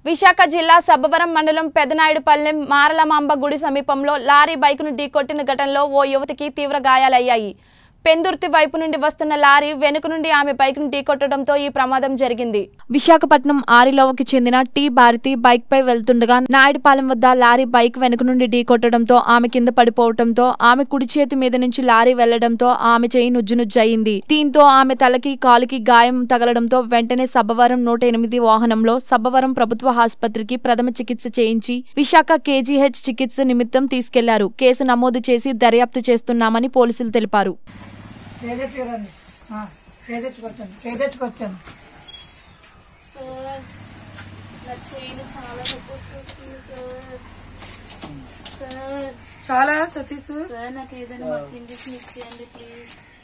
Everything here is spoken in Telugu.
విశాఖ జిల్లా సబ్బవరం మండలం పెదనాయుడుపల్లె మారలమాంబ గుడి సమీపంలో లారీ బైకును ఢీకొట్టిన ఘటనలో ఓ యువతికి తీవ్ర గాయాలయ్యాయి. పెందుర్తి వైపు నుండి వస్తున్న లారీ వెనుక నుండి ఆమె బైక్ ను ఢీకొట్టడంతో ఈ ప్రమాదం జరిగింది. విశాఖపట్నం ఆరిలోవకి చెందిన టీ భారతి బైక్ పై వెళ్తుండగా నాయుడుపాలెం వద్ద లారీ బైక్ వెనుక నుండి ఢీకొట్టడంతో ఆమె కింద పడిపోవడంతో ఆమె కుడి చేతి మీద నుంచి లారీ వెళ్లడంతో ఆమె చేయి నుజ్జునుజ్జయింది. దీంతో ఆమె తలకి కాలుకి గాయం తగలడంతో వెంటనే సబ్బవరం 108 వాహనంలో సబ్బవరం ప్రభుత్వ ఆసుపత్రికి ప్రథమ చికిత్స చేయించి విశాఖ కేజీహెచ్ చికిత్స నిమిత్తం తీసుకెళ్లారు. కేసు నమోదు చేసి దర్యాప్తు చేస్తున్నామని పోలీసులు తెలిపారు. చాలా సతీష్ సార్ నాకు ఏదైనా మంచి ఇంజెక్షన్ ఇచ్చేయండి ప్లీజ్.